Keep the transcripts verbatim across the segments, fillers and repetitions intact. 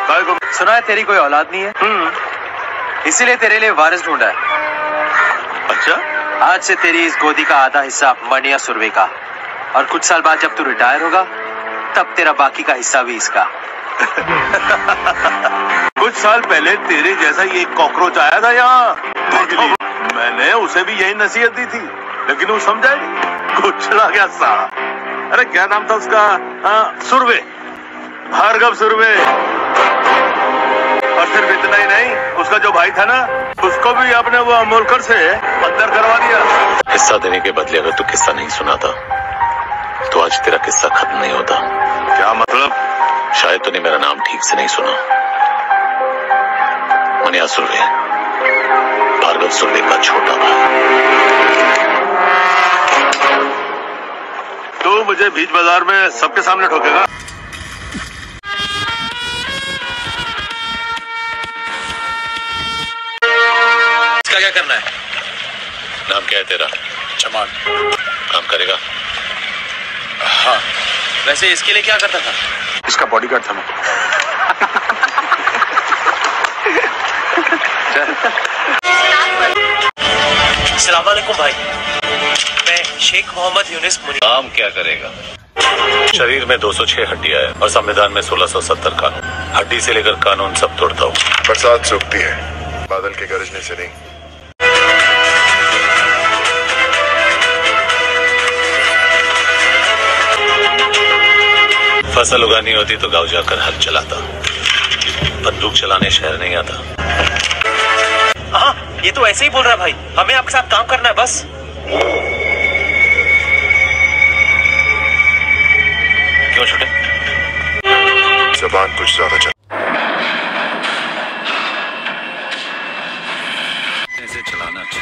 को सुना है तेरी कोई औलाद नहीं है, इसीलिए तेरे लिए वारिस ढूंढा है। अच्छा, आज से तेरी इस गोदी का आधा हिस्सा मनिया सुरवे का, और कुछ साल बाद जब तू रिटायर होगा तब तेरा बाकी का हिस्सा भी इसका। कुछ साल पहले तेरे जैसा ये कॉकरोच आया था यहाँ, मैंने उसे भी यही नसीहत दी थी, लेकिन वो समझा नहीं, कुछ चला गया सा। अरे क्या नाम था उसका? हाँ, सुरवे, भार्गव सुरवे। और सिर्फ इतना ही नहीं, उसका जो भाई था ना, उसको भी आपने वो अमोलकर से बंदर करवा दिया। किस्सा देने के बदले अगर तू किस्सा नहीं सुनाता तो आज तेरा किस्सा खत्म नहीं होता। क्या मतलब? शायद तूने मेरा नाम ठीक से नहीं सुना। मनिया सुरवे, भार्गव सुरवे का छोटा भाई। तू मुझे बीच बाजार में सबके सामने ठोकेगा? इसका क्या करना है? नाम क्या है तेरा? चमान। काम करेगा? हाँ। वैसे इसके लिए क्या करता था? इसका बॉडीगार्ड था मैं। अस्सलाम वालेकुम भाई, मैं शेख मोहम्मद यूनिस मुनी। काम क्या करेगा? शरीर में दो सौ छह हड्डियां है और संविधान में सोलह सौ सत्तर कानून। हड्डी से लेकर कानून सब तोड़ता हूँ। बरसात सूखती है, बादल के गरजने से नहीं। फसल उगानी होती तो गांव जाकर हल चलाता, बंदूक चलाने शहर नहीं आता। हाँ, ये तो ऐसे ही बोल रहा है भाई, हमें आपके साथ काम करना है बस। क्यों छोटे? जबान कुछ ज्यादा चल ऐसे चलाना अच्छा।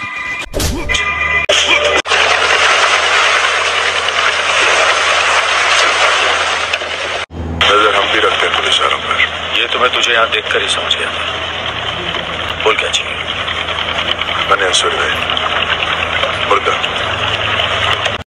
नजर हम भी रखते हैं पुलिस वालों पर। ये तो मैं तुझे यहाँ देखकर ही समझ गया था। बोल क्या चाहिए? मनिया सुरवे, मुर्दा।